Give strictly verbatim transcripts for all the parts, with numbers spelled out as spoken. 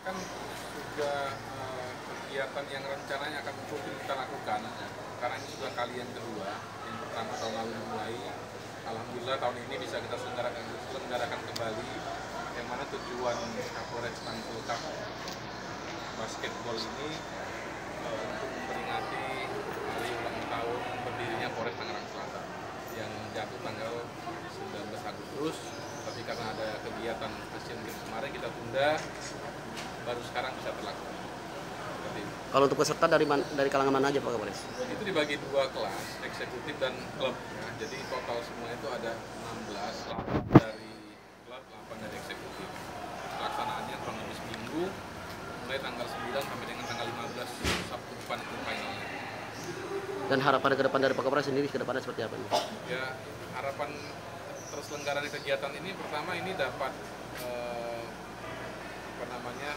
kan sudah uh, kegiatan yang rencananya akan rutin kita lakukan ya. Karena ini sudah kali yang kedua. Yang pertama tahun lalu mulai, alhamdulillah tahun ini bisa kita selenggarakan, selenggarakan kembali. Yang mana tujuan Kapolres Tangsel Cup basketball ini uh, untuk memperingati hari ulang tahun berdirinya Polres Tangerang Selatan yang jatuh tanggal sembilan belas Agustus. Tapi karena ada kegiatan Asian Games kemarin kita tunda, baru sekarang bisa terlaksana. Kalau untuk peserta dari man, dari kalangan mana aja Pak Kapolres? Itu dibagi dua kelas, eksekutif dan klub. Ya. Jadi total semua itu ada enam belas, delapan dari klub, delapan dari eksekutif. Pelaksanaannya kurang lebih seminggu, mulai tanggal sembilan sampai dengan tanggal lima belas Sabtu depan itu finalnya. Dan harapan ke depan dari Pak Kapolres sendiri ke depannya seperti apa nih? Ya, harapan terselenggaranya kegiatan ini pertama ini dapat eh, apa namanya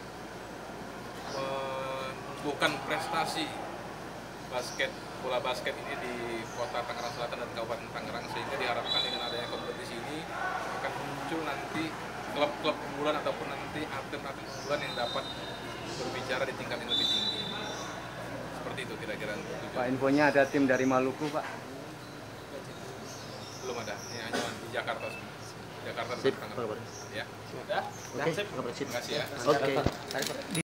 menumbuhkan prestasi basket bola basket ini di kota Tangerang Selatan dan Kabupaten Tangerang, sehingga diharapkan dengan adanya kompetisi ini akan muncul nanti klub-klub unggulan ataupun nanti atlet-atlet unggulan yang dapat berbicara di tingkat yang lebih tinggi. Seperti itu kira-kira. Pak, infonya ada tim dari Maluku, Pak? Belum ada, ini hanya di Jakarta semua. Jakarta dan Tangerang. Ya. Oke, Pak Kapolres. Terima kasih ya. Oke.